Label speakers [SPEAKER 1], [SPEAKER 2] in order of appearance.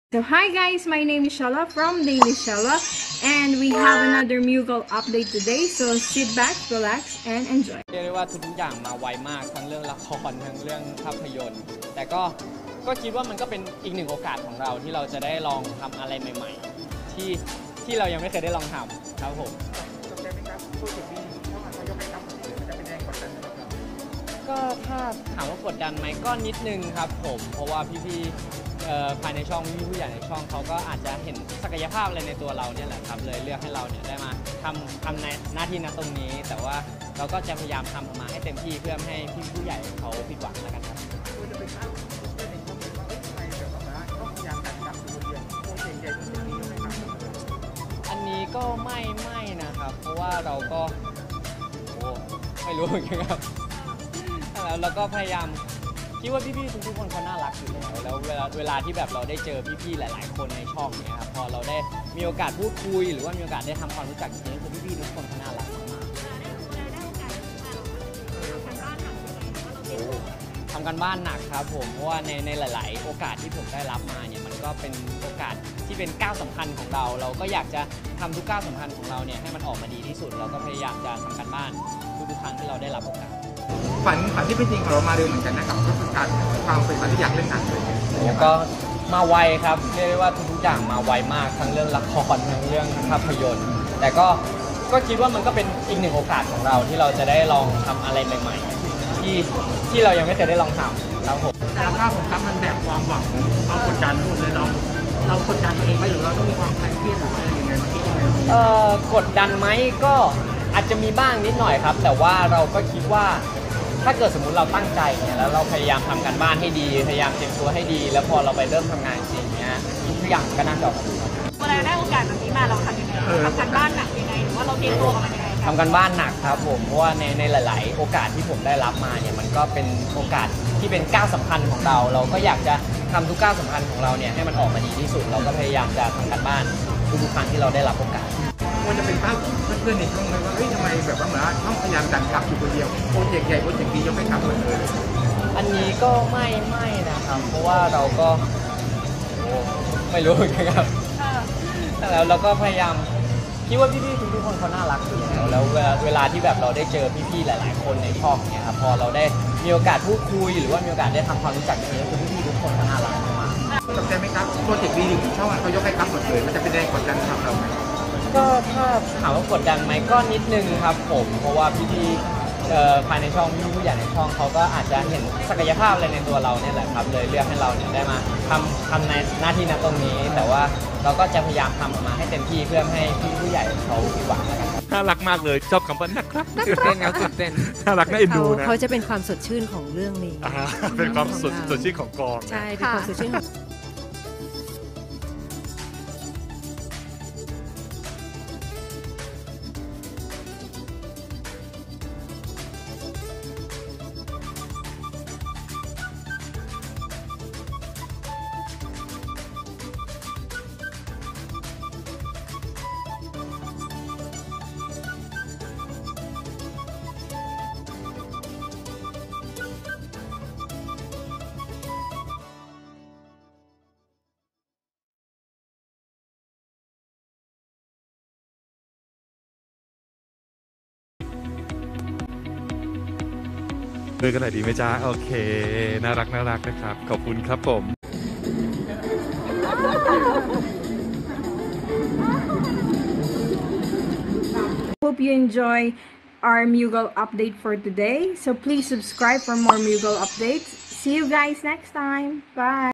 [SPEAKER 1] So hi guys, my name is Shala from Daily Shala and we have another Mughal update today. So sit back, relax and enjoy.
[SPEAKER 2] เรียกได้ว่าทุกอย่างมาไวมากทั้งเรื่องละครทั้งเรื่องภาพยนตร์แต่ก็คิดว่ามันก็เป็นอีกหนึ่งโอกาสของเราที่เราจะได้ลองทำอะไรใหม่ๆที่เรายังไม่เคยได้ลองทำครับผมก็ถ้าถามว่ากดดันไหมก็นิดนึงครับผมเพราะว่าพี่ภายในช่องพี่ผู้ใหญ่ในช่องเขาก็อาจจะเห็นศักยภาพอะไรในตัวเราเนี่ยแหละครับเลยเลือกให้เราเนี่ยได้มาทำในหน้าที่ณตรงนี้แต่ว่าเราก็จะพยายามทำออกมาให้เต็มที่เพื่อให้พี่ผู้ใหญ่เขาผิดหวังแล้วกันครับอันนี้ก็ไม่นะครับเพราะว่าเราก็ไม่รู้เหมือนกันครับแล้วเราก็พยายามคิดว่าพี่ๆทุกคนเขาน่ารักอยู่แล้วเวลาที่แบบเราได้เจอพี่ๆหลายๆคนในช่องเนี่ยครับพอเราได้มีโอกาสพูดคุยหรือว่ามีโอกาสได้ทำความรู้จักจริงๆคือพี่ๆทุกคนเขาน่ารักมากทำกันบ้านหนักครับผมเพราะว่าในหลายๆโอกาสที่ผมได้รับมาเนี่ยมันก็เป็นโอกาสที่เป็นก้าวสำคัญของเราก็อยากจะทำทุกก้าวสำคัญของเราเนี่ยให้มันออกมาดีที่สุดเราก็พยายามจะทำกันบ้านทุกครั้งที่เราได้รับโอกาส
[SPEAKER 3] ฝันที่เป็นจริงของเรามาเร็วเหมือนกันนะครับก็คือการความเป็นฝันที่อยากเล่นหนังเลย
[SPEAKER 2] ก็มาไวครับเรียกได้ว่าทุกอย่างมาไวมากทั้งเรื่องละครทั้งเรื่องภาพยนตร์แต่ก็คิดว่ามันก็เป็นอีกหนึ่งโอกาสของเราที่เราจะได้ลองทำอะไรใหม่ๆที่เรายังไม่เคยได้ลองทำครับผม
[SPEAKER 3] แล้วภาพของครับมันแบบความหวังเรากดดันหมดเลยเรากดดันตัวเองไหมหรือเราต้องมีความเครียดหรืออะไรยังไงมาคิดยังไง
[SPEAKER 2] กดดันไหมก็อาจจะมีบ้างนิดหน่อยครับแต่ว่าเราก็คิดว่าถ้าเกิดสมมุติเราตั้งใจเนี่ยแล้วเราพยายามทำการบ้านให้ดีพยายามเตรียมตัวให้ดีแล้วพอเราไปเริ่มทำงานจริงเนี้ยทุกอย่างก็น่าจะออกมาดี
[SPEAKER 4] เวลาได้โอกาสแบบนี้มาเราทำยังไงทำการบ้านหนักยังไงหรือว่าเราเตรียมตัวกับมันยังไง
[SPEAKER 2] ทำการบ้านหนักครับผมเพราะว่าในหลายๆโอกาสที่ผมได้รับมาเนี่ยมันก็เป็นโอกาสที่เป็นก้าวสำคัญของเราก็อยากจะทำทุกก้าวสำคัญของเราเนี่ยให้มันออกมาดีที่สุดเราก็พยายามจะทำการบ้านทุกครั้งที่เราได้รับโอกาส
[SPEAKER 3] มันจะเป็นภาพเพื่อนๆในช่องเลยว่าทำไมแบบว่าเหมือนช่องพยายามดันรับอยู่คนเดียวโปรเจกต์ใหญ่โปรเจกต์ดียังไม่ทำเลย
[SPEAKER 2] อันนี้ก็ไม่นะครับเพราะว่าเราก็ไม่รู้เหมือนกันครับแล้วเราก็พยายามคิดว่าพี่ๆทุกคนเขาน่ารักอยู่แล้วเวลาที่แบบเราได้เจอพี่ๆหลายๆคนในช่องเนี่ยครับพอเราได้มีโอกาสพูดคุยหรือว่ามีโอกาสได้ทำความรู้จักจริงๆคือพี่ๆทุกคนเขาน่ารักมาก
[SPEAKER 3] ตกใจไหมครับโปรเจกต์ดีของช่องเขายกให้ครับหมดเลยมันจะเป็นแรงกดดันทำเราไหม
[SPEAKER 2] ก็ถ้าถามว่ากดดันไหมก็นิดนึงครับผมเพราะว่าพี่ภายในช่องพี่ผู้ใหญ่ในช่องเขาก็อาจจะเห็นศักยภาพอะไรในตัวเราเนี่ยแหละครับเลยเลือกให้เราเนี่ยได้มาทำในหน้าที่ณตรงนี้แต่ว่าเราก็จะพยายามทำออกมาให้เต็มที่เพื่อให้พี่ผู้ใหญ่เขาผิดหวังแล้วกัน
[SPEAKER 5] น่ารักมากเลยชอบคำว่านะครับ
[SPEAKER 2] ตื่นเต้นครับตื่นเต้น
[SPEAKER 5] น่ารักน่าเอ็นดูนะ
[SPEAKER 6] เขาจะเป็นความสดชื่นของเรื่องนี้
[SPEAKER 5] เป็นความสดชื่นของกอง
[SPEAKER 6] ใช่เป็นความสดชื่น
[SPEAKER 5] เดินกันหน่อยดีไหมจ๊ะโอเคน่ารักนะครับขอบคุณครับผม
[SPEAKER 1] Hope you enjoy our Mughal update for today. So please subscribe for more Mughal updates. See you guys next time. Bye.